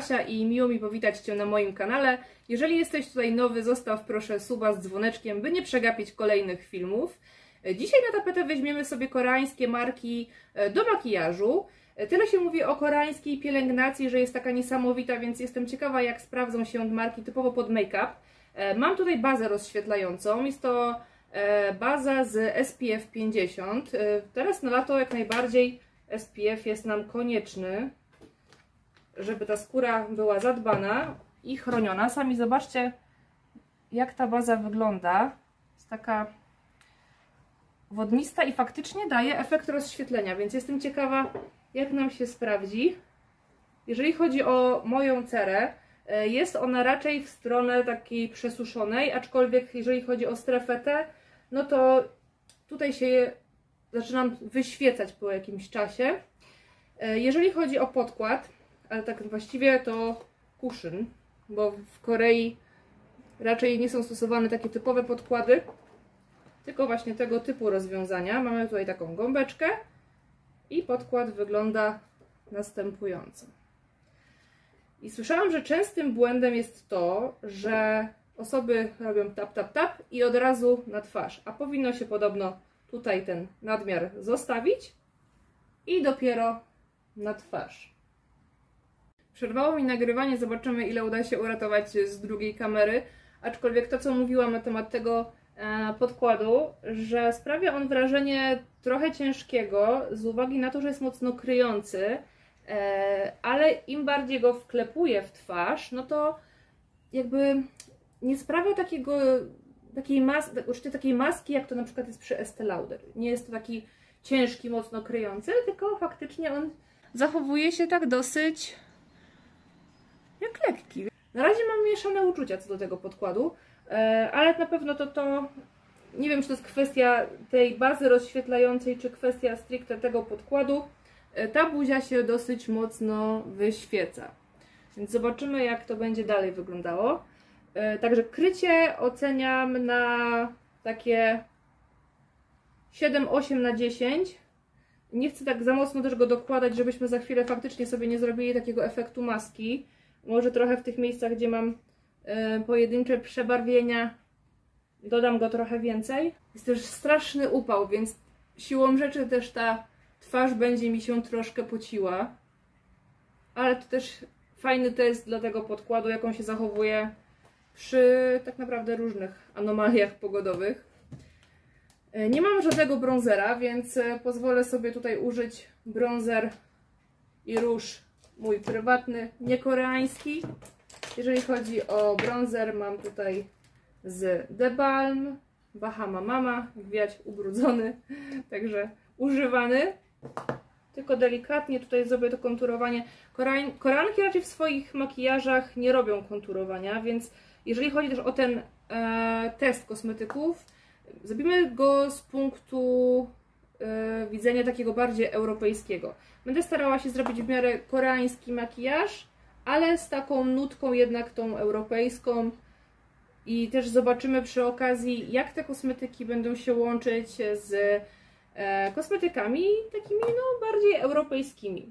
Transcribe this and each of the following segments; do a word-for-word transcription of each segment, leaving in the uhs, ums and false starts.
Basia i miło mi powitać Cię na moim kanale. Jeżeli jesteś tutaj nowy, zostaw proszę suba z dzwoneczkiem, by nie przegapić kolejnych filmów. Dzisiaj na tapetę weźmiemy sobie koreańskie marki do makijażu. Tyle się mówi o koreańskiej pielęgnacji, że jest taka niesamowita, więc jestem ciekawa, jak sprawdzą się marki typowo pod make-up. Mam tutaj bazę rozświetlającą, jest to baza z S P F pięćdziesiąt. Teraz na lato jak najbardziej S P F jest nam konieczny, żeby ta skóra była zadbana i chroniona. Sami zobaczcie, jak ta baza wygląda. Jest taka wodnista i faktycznie daje efekt rozświetlenia, więc jestem ciekawa, jak nam się sprawdzi. Jeżeli chodzi o moją cerę, jest ona raczej w stronę takiej przesuszonej, aczkolwiek jeżeli chodzi o strefę T, no to tutaj się zaczynam wyświecać po jakimś czasie. Jeżeli chodzi o podkład, ale tak właściwie to cushion, bo w Korei raczej nie są stosowane takie typowe podkłady, tylko właśnie tego typu rozwiązania. Mamy tutaj taką gąbeczkę i podkład wygląda następująco. I słyszałam, że częstym błędem jest to, że osoby robią tap, tap, tap i od razu na twarz, a powinno się podobno tutaj ten nadmiar zostawić i dopiero na twarz. Przerwało mi nagrywanie, zobaczymy, ile uda się uratować z drugiej kamery, aczkolwiek to, co mówiłam na temat tego podkładu, że sprawia on wrażenie trochę ciężkiego z uwagi na to, że jest mocno kryjący, ale im bardziej go wklepuję w twarz, no to jakby nie sprawia takiego, takiej, mas takiej maski, jak to na przykład jest przy Estée Lauder. Nie jest to taki ciężki, mocno kryjący, tylko faktycznie on zachowuje się tak dosyć jak lekki. Na razie mam mieszane uczucia co do tego podkładu, ale na pewno to to, nie wiem, czy to jest kwestia tej bazy rozświetlającej, czy kwestia stricte tego podkładu. Ta buzia się dosyć mocno wyświeca, więc zobaczymy, jak to będzie dalej wyglądało. Także krycie oceniam na takie siedem osiem na dziesięć. Nie chcę tak za mocno też go dokładać, żebyśmy za chwilę faktycznie sobie nie zrobili takiego efektu maski. Może trochę w tych miejscach, gdzie mam pojedyncze przebarwienia, dodam go trochę więcej. Jest też straszny upał, więc siłą rzeczy też ta twarz będzie mi się troszkę pociła. Ale to też fajny test dla tego podkładu, jak on się zachowuje przy tak naprawdę różnych anomaliach pogodowych. Nie mam żadnego bronzera, więc pozwolę sobie tutaj użyć bronzer i róż mój prywatny, niekoreański. Jeżeli chodzi o bronzer, mam tutaj z The Balm, Bahama Mama, gwiać ubrudzony, także używany. Tylko delikatnie tutaj zrobię to konturowanie. Korean Koreanki raczej w swoich makijażach nie robią konturowania, więc jeżeli chodzi też o ten e, test kosmetyków, zrobimy go z punktu e, widzenia takiego bardziej europejskiego. Będę starała się zrobić w miarę koreański makijaż, ale z taką nutką jednak tą europejską. I też zobaczymy przy okazji, jak te kosmetyki będą się łączyć z e, kosmetykami takimi no bardziej europejskimi.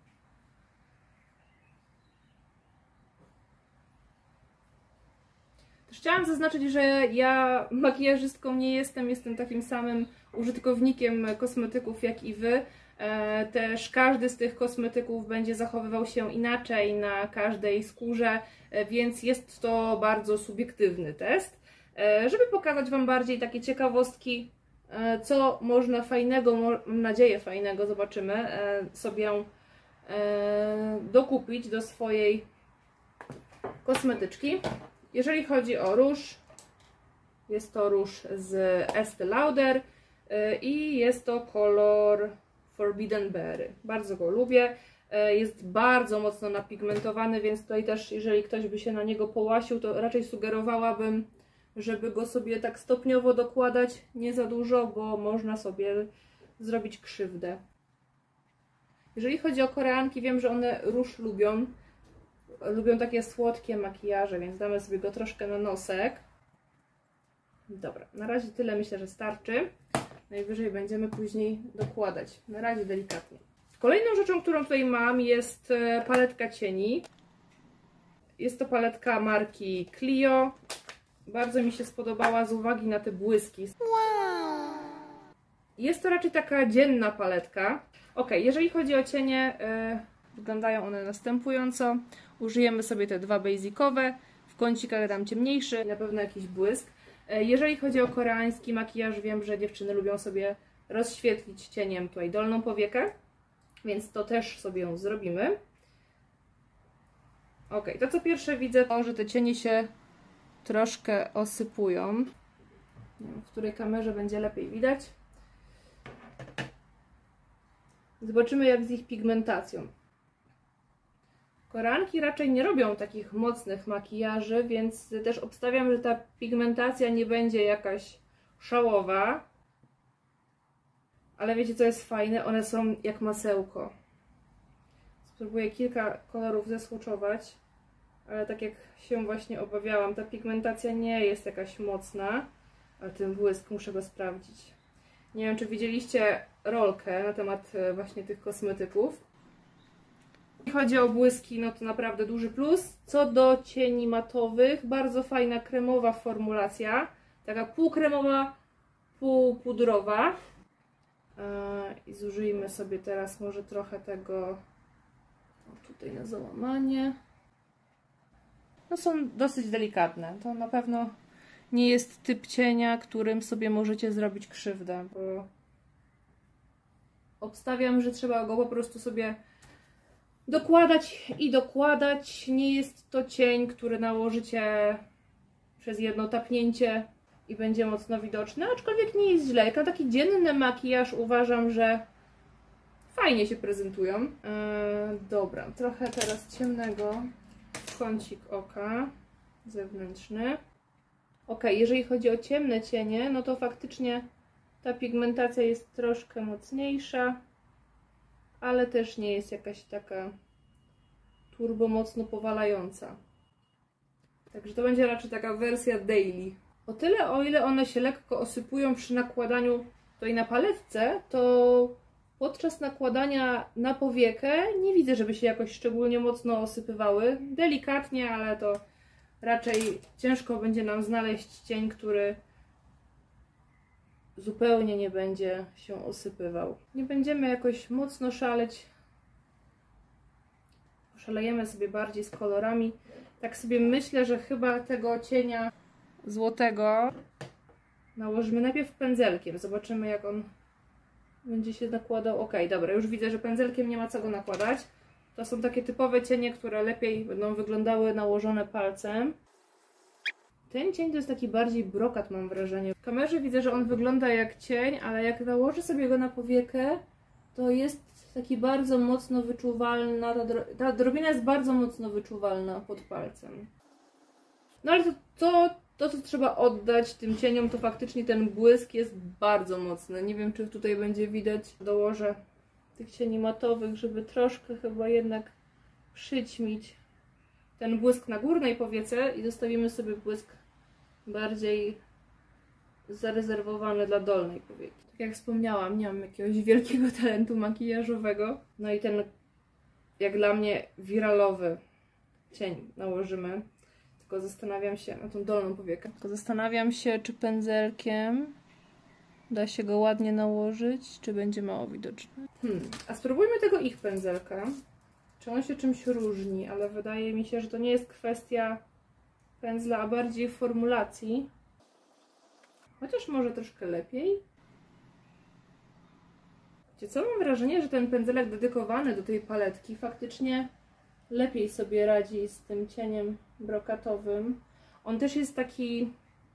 Też chciałam zaznaczyć, że ja makijażystką nie jestem, jestem takim samym użytkownikiem kosmetyków jak i Wy. E, też każdy z tych kosmetyków będzie zachowywał się inaczej na każdej skórze, e, więc jest to bardzo subiektywny test. E, żeby pokazać Wam bardziej takie ciekawostki, e, co można fajnego, mam nadzieję fajnego, zobaczymy, e, sobie e, dokupić do swojej kosmetyczki. Jeżeli chodzi o róż, jest to róż z Estée Lauder e, i jest to kolor Forbidden Berry. Bardzo go lubię. Jest bardzo mocno napigmentowany, więc tutaj też, jeżeli ktoś by się na niego połasił, to raczej sugerowałabym, żeby go sobie tak stopniowo dokładać, nie za dużo, bo można sobie zrobić krzywdę. Jeżeli chodzi o Koreanki, wiem, że one róż lubią. Lubią takie słodkie makijaże, więc damy sobie go troszkę na nosek. Dobra, na razie tyle, myślę, że starczy. Najwyżej będziemy później dokładać. Na razie delikatnie. Kolejną rzeczą, którą tutaj mam, jest paletka cieni. Jest to paletka marki Clio. Bardzo mi się spodobała z uwagi na te błyski. Jest to raczej taka dzienna paletka. Ok, jeżeli chodzi o cienie, yy, wyglądają one następująco. Użyjemy sobie te dwa basicowe. W kącikach dam ciemniejszy, na pewno jakiś błysk. Yy, jeżeli chodzi o koreański makijaż, wiem, że dziewczyny lubią sobie rozświetlić cieniem tutaj dolną powiekę, więc to też sobie ją zrobimy. Ok, to co pierwsze widzę, to że te cienie się troszkę osypują. Nie wiem, w której kamerze będzie lepiej widać. Zobaczymy, jak z ich pigmentacją. Koreanki raczej nie robią takich mocnych makijaży, więc też obstawiam, że ta pigmentacja nie będzie jakaś szałowa. Ale wiecie, co jest fajne? One są jak masełko. Spróbuję kilka kolorów zesłoczować, ale tak jak się właśnie obawiałam, ta pigmentacja nie jest jakaś mocna, ale ten błysk muszę go sprawdzić. Nie wiem, czy widzieliście rolkę na temat właśnie tych kosmetyków. Jeśli chodzi o błyski, no to naprawdę duży plus. Co do cieni matowych, bardzo fajna kremowa formulacja, taka półkremowa, półpudrowa. I zużyjmy sobie teraz może trochę tego, o, tutaj na załamanie. No są dosyć delikatne, to na pewno nie jest typ cienia, którym sobie możecie zrobić krzywdę, bo obstawiam, że trzeba go po prostu sobie dokładać i dokładać. Nie jest to cień, który nałożycie przez jedno tapnięcie i będzie mocno widoczny, aczkolwiek nie jest źle. Jak na taki dzienny makijaż uważam, że fajnie się prezentują. Eee, dobra, trochę teraz ciemnego, kącik oka zewnętrzny. Ok, jeżeli chodzi o ciemne cienie, no to faktycznie ta pigmentacja jest troszkę mocniejsza, ale też nie jest jakaś taka turbo mocno powalająca. Także to będzie raczej taka wersja daily. O tyle, o ile one się lekko osypują przy nakładaniu tutaj na paletce, to podczas nakładania na powiekę nie widzę, żeby się jakoś szczególnie mocno osypywały. Delikatnie, ale to raczej ciężko będzie nam znaleźć cień, który zupełnie nie będzie się osypywał. Nie będziemy jakoś mocno szaleć. Szalejemy sobie bardziej z kolorami. Tak sobie myślę, że chyba tego cienia złotego nałożymy najpierw pędzelkiem. Zobaczymy, jak on będzie się nakładał. Ok, dobra, już widzę, że pędzelkiem nie ma co go nakładać. To są takie typowe cienie, które lepiej będą wyglądały nałożone palcem. Ten cień to jest taki bardziej brokat, mam wrażenie. W kamerze widzę, że on wygląda jak cień, ale jak nałożę sobie go na powiekę, to jest taki bardzo mocno wyczuwalna, ta, dro ta drobina jest bardzo mocno wyczuwalna pod palcem. No ale to, to, to, co trzeba oddać tym cieniom, to faktycznie ten błysk jest bardzo mocny. Nie wiem, czy tutaj będzie widać. Dołożę tych cieni matowych, żeby troszkę chyba jednak przyćmić ten błysk na górnej powiece i zostawimy sobie błysk bardziej zarezerwowany dla dolnej powieki. Tak jak wspomniałam, nie mam jakiegoś wielkiego talentu makijażowego. No i ten, jak dla mnie, wiralowy cień nałożymy. Tylko zastanawiam się na tą dolną powiekę. Tylko zastanawiam się, czy pędzelkiem da się go ładnie nałożyć, czy będzie mało widoczny. Hmm. A spróbujmy tego ich pędzelka. Czy on się czymś różni, ale wydaje mi się, że to nie jest kwestia pędzla, a bardziej formulacji. Chociaż może troszkę lepiej. Wiecie co, mam wrażenie, że ten pędzelek dedykowany do tej paletki faktycznie lepiej sobie radzi z tym cieniem brokatowym. On też jest taki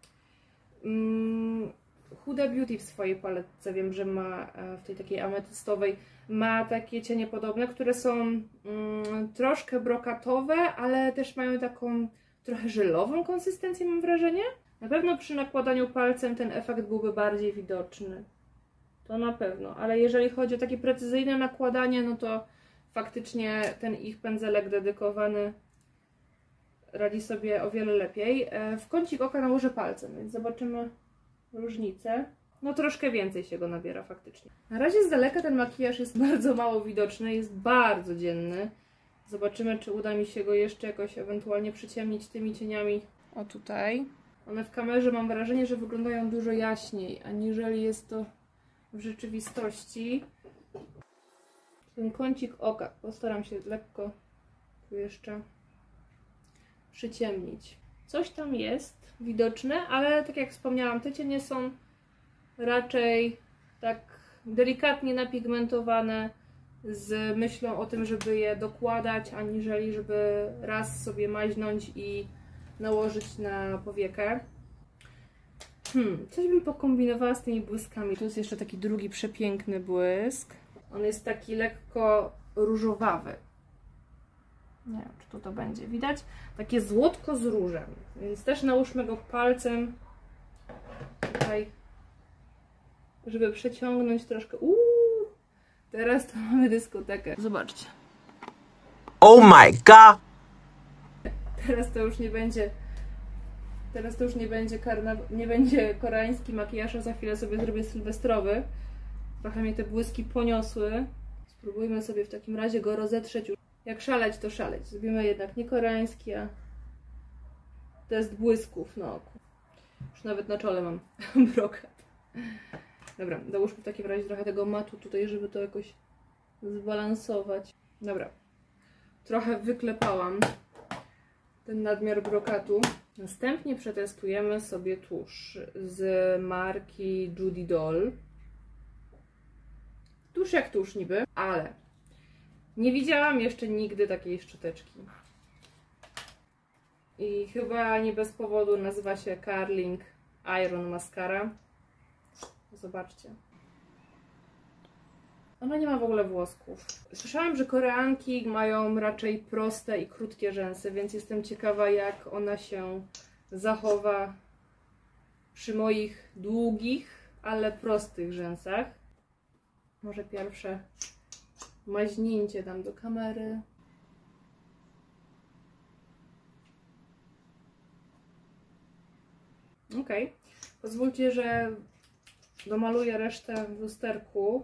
mm, Huda Beauty w swojej paletce, wiem, że ma w tej takiej ametystowej, ma takie cienie podobne, które są mm, troszkę brokatowe, ale też mają taką trochę żelową konsystencję, mam wrażenie. Na pewno przy nakładaniu palcem ten efekt byłby bardziej widoczny. To na pewno, ale jeżeli chodzi o takie precyzyjne nakładanie, no to faktycznie ten ich pędzelek dedykowany radzi sobie o wiele lepiej. W kącik oka nałożę palcem, więc zobaczymy różnicę. No troszkę więcej się go nabiera faktycznie. Na razie z daleka ten makijaż jest bardzo mało widoczny, jest bardzo dzienny. Zobaczymy, czy uda mi się go jeszcze jakoś ewentualnie przyciemnić tymi cieniami. O tutaj. One w kamerze mam wrażenie, że wyglądają dużo jaśniej, aniżeli jest to w rzeczywistości. Ten kącik oka postaram się lekko tu jeszcze przyciemnić. Coś tam jest widoczne, ale tak jak wspomniałam, te cienie są raczej tak delikatnie napigmentowane z myślą o tym, żeby je dokładać, aniżeli żeby raz sobie maźnąć i nałożyć na powiekę. Hmm, coś bym pokombinowała z tymi błyskami. Tu jest jeszcze taki drugi przepiękny błysk. On jest taki lekko różowawy. Nie wiem, czy tu to będzie widać. Takie złotko z różem. Więc też nałóżmy go palcem tutaj, żeby przeciągnąć troszkę. Uuu, teraz to mamy dyskotekę. Zobaczcie. Oh my god! Teraz to już nie będzie. Teraz to już nie będzie karna... nie będzie koreański makijaż, a za chwilę sobie zrobię sylwestrowy. Trochę mnie te błyski poniosły. Spróbujmy sobie w takim razie go rozetrzeć. Jak szaleć, to szaleć. Zrobimy jednak nie koreański, a test błysków na oku. Już nawet na czole mam brokat. Dobra, dołóżmy w takim razie trochę tego matu tutaj, żeby to jakoś zbalansować. Dobra. Trochę wyklepałam ten nadmiar brokatu. Następnie przetestujemy sobie tusz z marki Judy Doll. Tusz jak tusz niby, ale nie widziałam jeszcze nigdy takiej szczoteczki. I chyba nie bez powodu nazywa się Curling Iron Mascara. Zobaczcie. Ona nie ma w ogóle włosków. Słyszałam, że Koreanki mają raczej proste i krótkie rzęsy, więc jestem ciekawa, jak ona się zachowa przy moich długich, ale prostych rzęsach. Może pierwsze maźnięcie dam do kamery. Ok. Pozwólcie, że domaluję resztę w lusterku,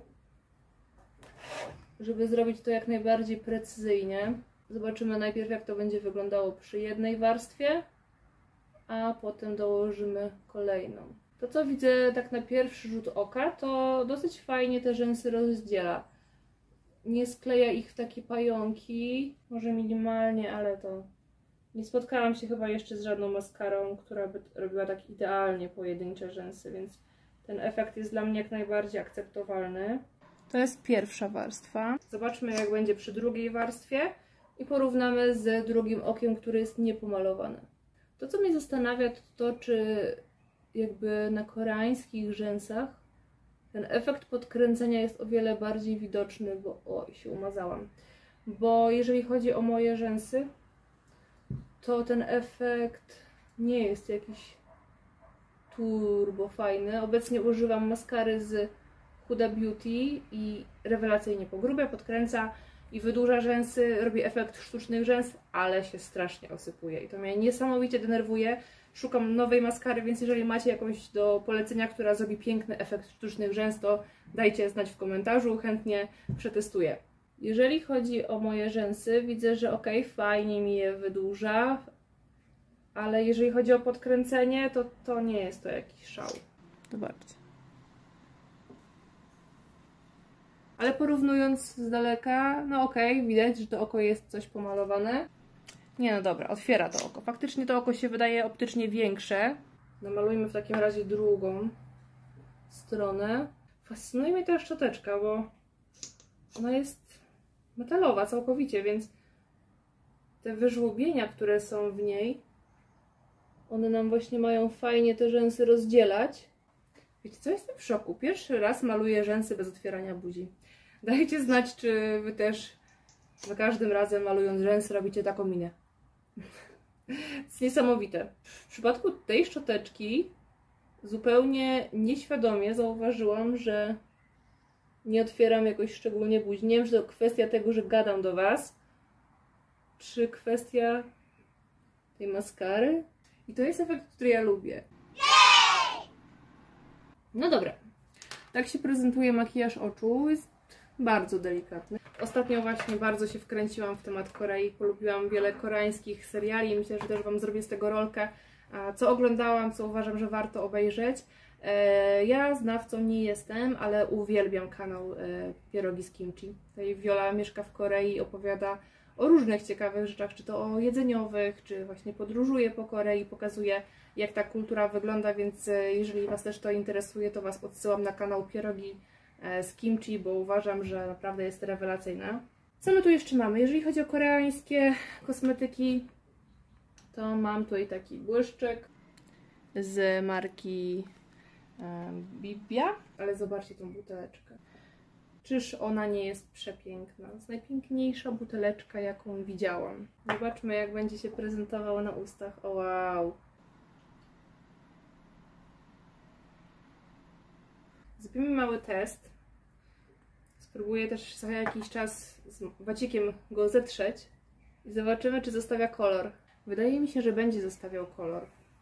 żeby zrobić to jak najbardziej precyzyjnie. Zobaczymy najpierw, jak to będzie wyglądało przy jednej warstwie, a potem dołożymy kolejną. To, co widzę tak na pierwszy rzut oka, to dosyć fajnie te rzęsy rozdziela. Nie skleja ich w takie pająki, może minimalnie, ale to... Nie spotkałam się chyba jeszcze z żadną maskarą, która by robiła tak idealnie pojedyncze rzęsy, więc ten efekt jest dla mnie jak najbardziej akceptowalny. To jest pierwsza warstwa. Zobaczmy, jak będzie przy drugiej warstwie i porównamy z drugim okiem, który jest niepomalowany. To, co mnie zastanawia, to to, czy jakby na koreańskich rzęsach ten efekt podkręcenia jest o wiele bardziej widoczny, bo... Oj, się umazałam. Bo jeżeli chodzi o moje rzęsy, to ten efekt nie jest jakiś turbo fajny. Obecnie używam maskary z Huda Beauty i rewelacyjnie pogrubia, podkręca i wydłuża rzęsy, robi efekt sztucznych rzęs, ale się strasznie osypuje i to mnie niesamowicie denerwuje. Szukam nowej maskary, więc jeżeli macie jakąś do polecenia, która zrobi piękny efekt sztucznych rzęs, to dajcie znać w komentarzu, chętnie przetestuję. Jeżeli chodzi o moje rzęsy, widzę, że ok, fajnie mi je wydłuża, ale jeżeli chodzi o podkręcenie, to to nie jest to jakiś szał. Zobaczcie. Ale porównując z daleka, no ok, widać, że to oko jest coś pomalowane. Nie, no dobra, otwiera to oko. Faktycznie to oko się wydaje optycznie większe. Namalujmy w takim razie drugą stronę. Fascynuje mnie ta szczoteczka, bo ona jest metalowa całkowicie, więc te wyżłobienia, które są w niej, one nam właśnie mają fajnie te rzęsy rozdzielać. Wiecie co, jestem w szoku. Pierwszy raz maluję rzęsy bez otwierania buzi. Dajcie znać, czy wy też za każdym razem malując rzęsy robicie taką minę. To jest niesamowite. W przypadku tej szczoteczki zupełnie nieświadomie zauważyłam, że nie otwieram jakoś szczególnie buzi. Nie wiem, czy to kwestia tego, że gadam do was, czy kwestia tej maskary. I to jest efekt, który ja lubię. No dobra. Tak się prezentuje makijaż oczu. Jest bardzo delikatny. Ostatnio właśnie bardzo się wkręciłam w temat Korei, polubiłam wiele koreańskich seriali, myślę, że też Wam zrobię z tego rolkę, co oglądałam, co uważam, że warto obejrzeć. Ja znawcą nie jestem, ale uwielbiam kanał Pierogi z Kimchi. Tutaj Viola mieszka w Korei i opowiada o różnych ciekawych rzeczach, czy to o jedzeniowych, czy właśnie podróżuje po Korei, pokazuje, jak ta kultura wygląda, więc jeżeli Was też to interesuje, to Was odsyłam na kanał Pierogi z Kimchi, bo uważam, że naprawdę jest rewelacyjna. Co my tu jeszcze mamy? Jeżeli chodzi o koreańskie kosmetyki, to mam tutaj taki błyszczyk z marki Bibia, ale zobaczcie tą buteleczkę. Czyż ona nie jest przepiękna? To jest najpiękniejsza buteleczka, jaką widziałam. Zobaczmy, jak będzie się prezentowała na ustach. O wow! Zrobimy mały test. Spróbuję też za jakiś czas z wacikiem go zetrzeć i zobaczymy, czy zostawia kolor. Wydaje mi się, że będzie zostawiał kolor.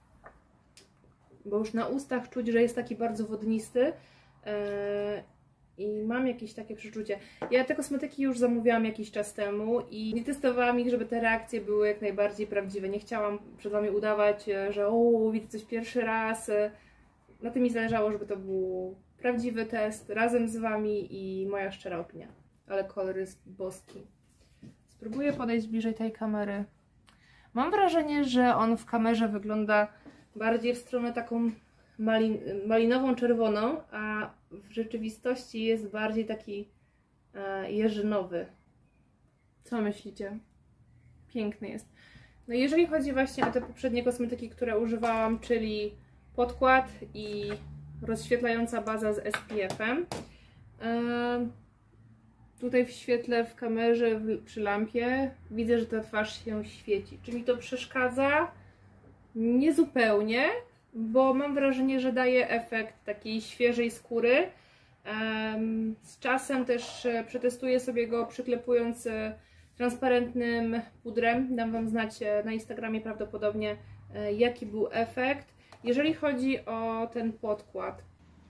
Bo już na ustach czuć, że jest taki bardzo wodnisty yy, i mam jakieś takie przeczucie. Ja te kosmetyki już zamówiłam jakiś czas temu i nie testowałam ich, żeby te reakcje były jak najbardziej prawdziwe. Nie chciałam przed Wami udawać, że o, widzę coś pierwszy raz. Na tym mi zależało, żeby to był prawdziwy test razem z Wami i moja szczera opinia. Ale kolor jest boski. Spróbuję podejść bliżej tej kamery. Mam wrażenie, że on w kamerze wygląda bardziej w stronę taką malin malinową, czerwoną, a w rzeczywistości jest bardziej taki e, jeżynowy. Co myślicie? Piękny jest. No jeżeli chodzi właśnie o te poprzednie kosmetyki, które używałam, czyli podkład i rozświetlająca baza z S P F-em, e, tutaj w świetle, w kamerze, w, przy lampie widzę, że ta twarz się świeci. Czy mi to przeszkadza? Nie zupełnie, bo mam wrażenie, że daje efekt takiej świeżej skóry. Z czasem też przetestuję sobie go przyklepując transparentnym pudrem. Dam Wam znać na Instagramie prawdopodobnie, jaki był efekt. Jeżeli chodzi o ten podkład,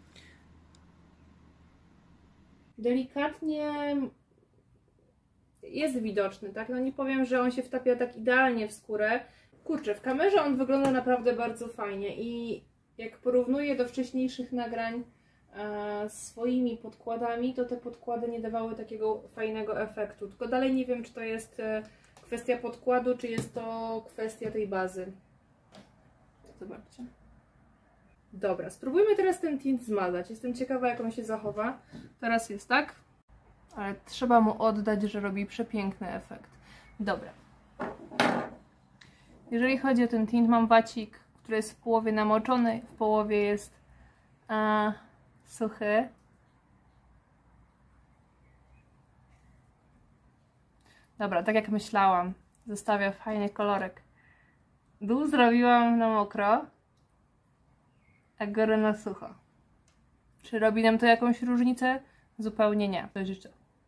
delikatnie jest widoczny, tak? No nie powiem, że on się wtapia tak idealnie w skórę. Kurczę, w kamerze on wygląda naprawdę bardzo fajnie i jak porównuję do wcześniejszych nagrań e, swoimi podkładami, to te podkłady nie dawały takiego fajnego efektu. Tylko dalej nie wiem, czy to jest e, kwestia podkładu, czy jest to kwestia tej bazy. Zobaczcie. Dobra, spróbujmy teraz ten tint zmazać. Jestem ciekawa, jak on się zachowa. Teraz jest tak, ale trzeba mu oddać, że robi przepiękny efekt. Dobra. Jeżeli chodzi o ten tint, mam wacik, który jest w połowie namoczony, w połowie jest a, suchy. Dobra, tak jak myślałam, zostawia fajny kolorek. Dół zrobiłam na mokro, a górę na sucho. Czy robi nam to jakąś różnicę? Zupełnie nie. To życzę.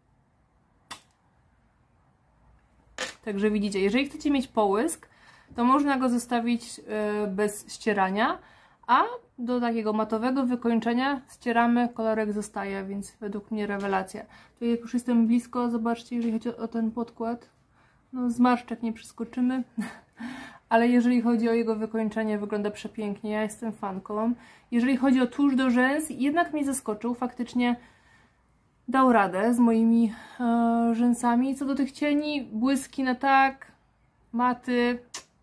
Także widzicie, jeżeli chcecie mieć połysk, to można go zostawić bez ścierania, a do takiego matowego wykończenia ścieramy, kolorek zostaje, więc według mnie rewelacja. Tu już jestem blisko, zobaczcie, jeżeli chodzi o ten podkład. No zmarszczek nie przeskoczymy, ale jeżeli chodzi o jego wykończenie, wygląda przepięknie, ja jestem fanką. Jeżeli chodzi o tusz do rzęs, jednak mnie zaskoczył, faktycznie dał radę z moimi e, rzęsami. Co do tych cieni, błyski na tak, maty,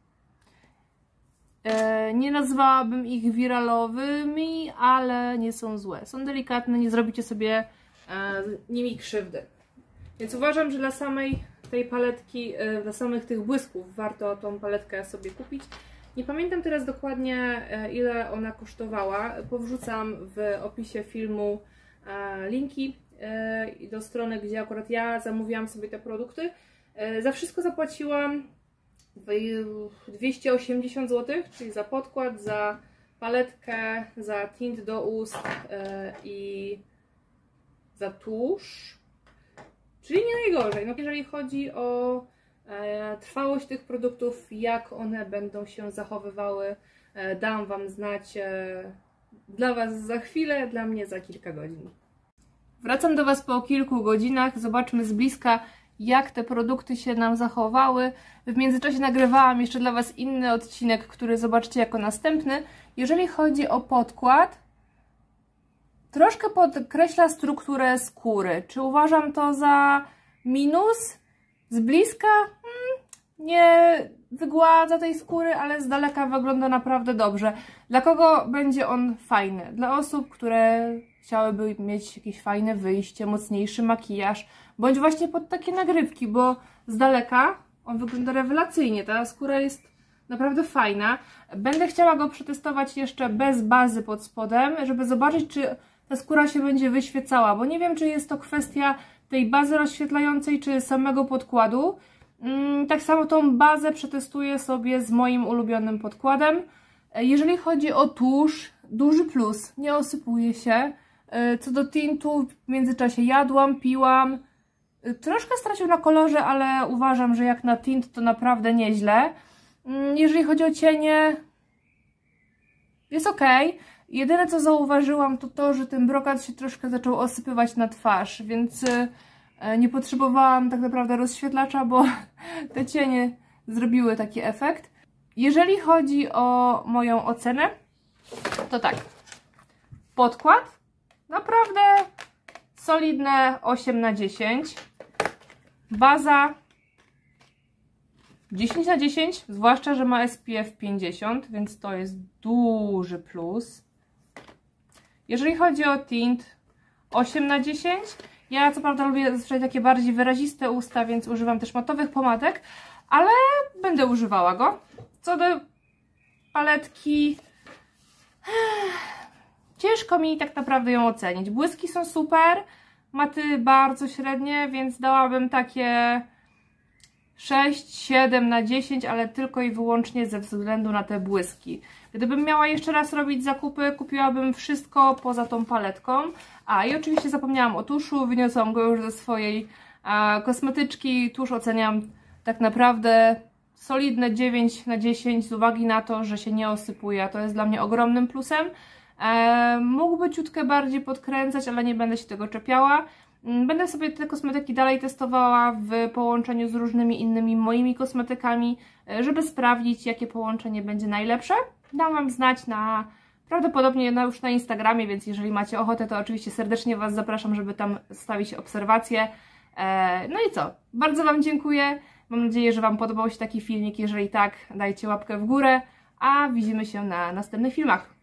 e, nie nazwałabym ich wiralowymi, ale nie są złe. Są delikatne, nie zrobicie sobie e, nimi krzywdy. Więc uważam, że dla samej tej paletki, e, dla samych tych błysków warto tą paletkę sobie kupić. Nie pamiętam teraz dokładnie, e, ile ona kosztowała. Powrzucam w opisie filmu e, linki i do strony, gdzie akurat ja zamówiłam sobie te produkty. Za wszystko zapłaciłam dwieście osiemdziesiąt złotych, czyli za podkład, za paletkę, za tint do ust i za tusz. Czyli nie najgorzej. No, jeżeli chodzi o trwałość tych produktów, jak one będą się zachowywały, dam Wam znać. Dla Was za chwilę, dla mnie za kilka godzin. Wracam do Was po kilku godzinach, zobaczmy z bliska, jak te produkty się nam zachowały. W międzyczasie nagrywałam jeszcze dla Was inny odcinek, który zobaczycie jako następny. Jeżeli chodzi o podkład, troszkę podkreśla strukturę skóry. Czy uważam to za minus? Z bliska hmm, nie wygładza tej skóry, ale z daleka wygląda naprawdę dobrze. Dla kogo będzie on fajny? Dla osób, które chciałyby mieć jakieś fajne wyjście, mocniejszy makijaż, bądź właśnie pod takie nagrywki, bo z daleka on wygląda rewelacyjnie. Ta skóra jest naprawdę fajna. Będę chciała go przetestować jeszcze bez bazy pod spodem, żeby zobaczyć, czy ta skóra się będzie wyświecała, bo nie wiem, czy jest to kwestia tej bazy rozświetlającej, czy samego podkładu. Tak samo tą bazę przetestuję sobie z moim ulubionym podkładem. Jeżeli chodzi o tusz, duży plus, nie osypuje się. Co do tintu, w międzyczasie jadłam, piłam. Troszkę stracił na kolorze, ale uważam, że jak na tint to naprawdę nieźle. Jeżeli chodzi o cienie, jest ok. Jedyne co zauważyłam to to, że ten brokat się troszkę zaczął osypywać na twarz, więc nie potrzebowałam tak naprawdę rozświetlacza, bo te cienie zrobiły taki efekt. Jeżeli chodzi o moją ocenę, to tak. Podkład naprawdę solidne osiem na dziesięć. Baza dziesięć na dziesięć, zwłaszcza że ma S P F pięćdziesiąt, więc to jest duży plus. Jeżeli chodzi o tint, osiem na dziesięć. Ja co prawda lubię zazwyczaj takie bardziej wyraziste usta, więc używam też matowych pomadek, ale będę używała go. Co do paletki, ciężko mi tak naprawdę ją ocenić. Błyski są super, maty bardzo średnie, więc dałabym takie sześć siedem na dziesięć, ale tylko i wyłącznie ze względu na te błyski. Gdybym miała jeszcze raz robić zakupy, kupiłabym wszystko poza tą paletką. A i oczywiście zapomniałam o tuszu, wyniosłam go już ze swojej a, kosmetyczki. Tusz oceniam tak naprawdę solidne dziewięć na dziesięć z uwagi na to, że się nie osypuje. To jest dla mnie ogromnym plusem. E, mógłby ciutkę bardziej podkręcać, ale nie będę się tego czepiała. Będę sobie te kosmetyki dalej testowała w połączeniu z różnymi innymi moimi kosmetykami, żeby sprawdzić, jakie połączenie będzie najlepsze. Dam Wam znać na prawdopodobnie na, już na Instagramie, więc jeżeli macie ochotę, to oczywiście serdecznie Was zapraszam, żeby tam stawić obserwacje. No i co? Bardzo Wam dziękuję. Mam nadzieję, że Wam podobał się taki filmik. Jeżeli tak, dajcie łapkę w górę, a widzimy się na następnych filmach.